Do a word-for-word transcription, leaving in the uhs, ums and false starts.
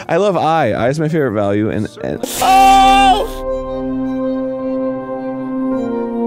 I love I. I is my favorite value, and, and oh!